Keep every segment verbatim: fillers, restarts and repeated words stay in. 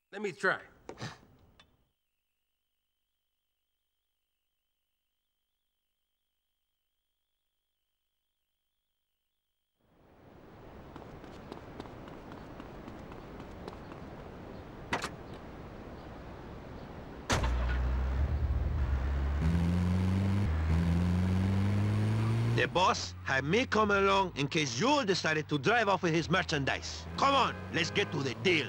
Let me try. The boss had me come along in case you decided to drive off with his merchandise. Come on, let's get to the deal.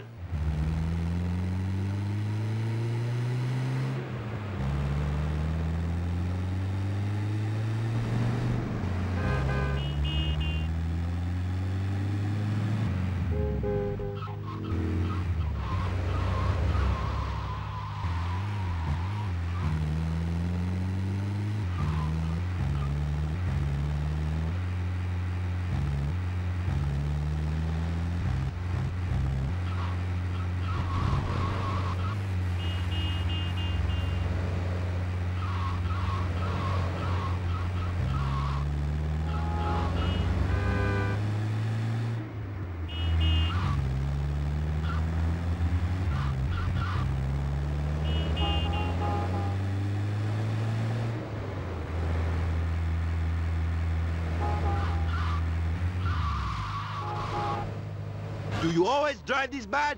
Do you always drive this bad?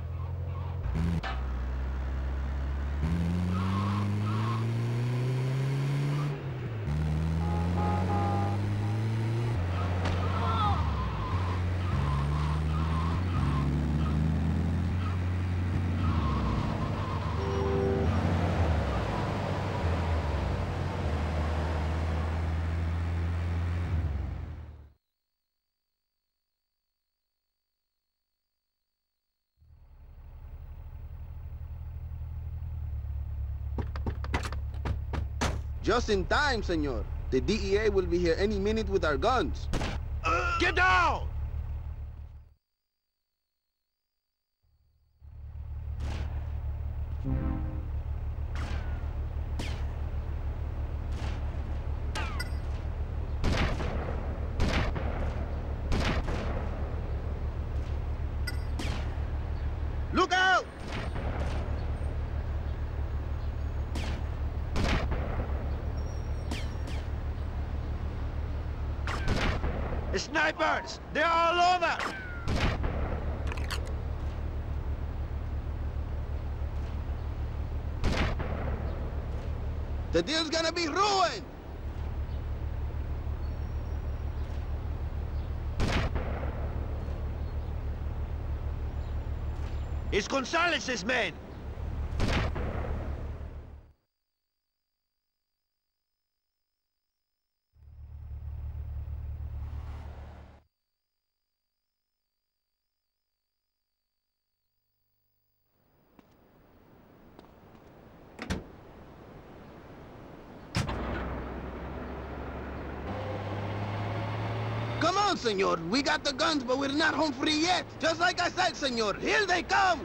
Just in time, senor. The D E A will be here any minute with our guns. Uh, get down! Look out! Snipers! They're all over! The deal's gonna be ruined! It's Gonzalez's men! Come on, senor. We got the guns, but we're not home free yet. Just like I said, senor. Here they come!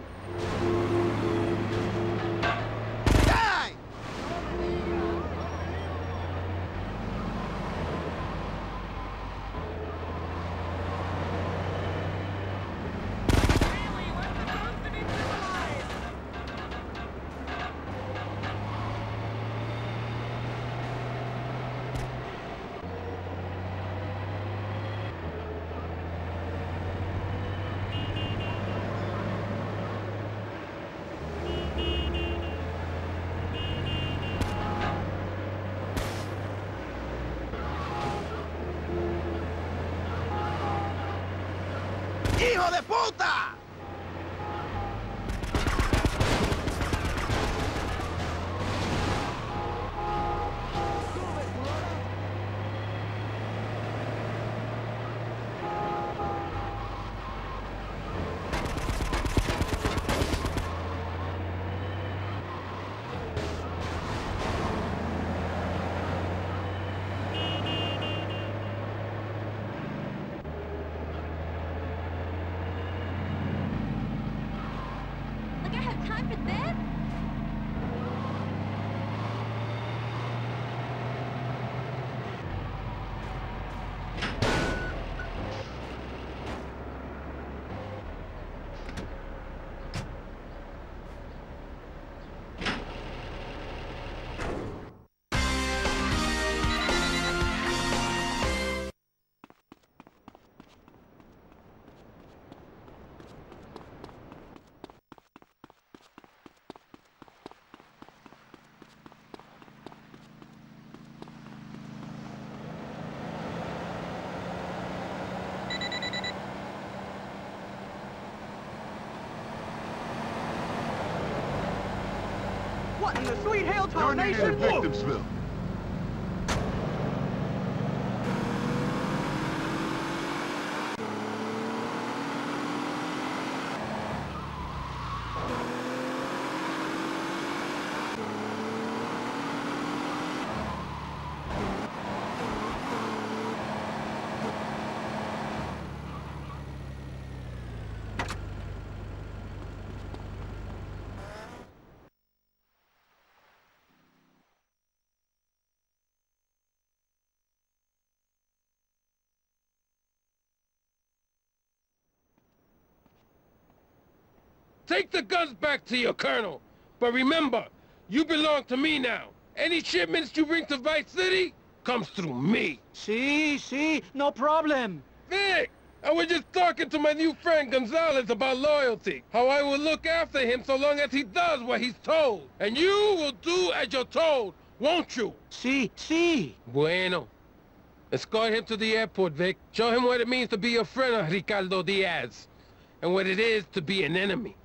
Die! ¡Hijo de puta! Time for this? What in the sweet Hilltop You're Nation? needed in Victimsville. Take the guns back to your colonel. But remember, you belong to me now. Any shipments you bring to Vice City comes through me. See, see, no problem. Vic, I was just talking to my new friend Gonzalez about loyalty. How I will look after him so long as he does what he's told. And you will do as you're told, won't you? See, see. Bueno. Escort him to the airport, Vic. Show him what it means to be a friend of Ricardo Diaz. And what it is to be an enemy.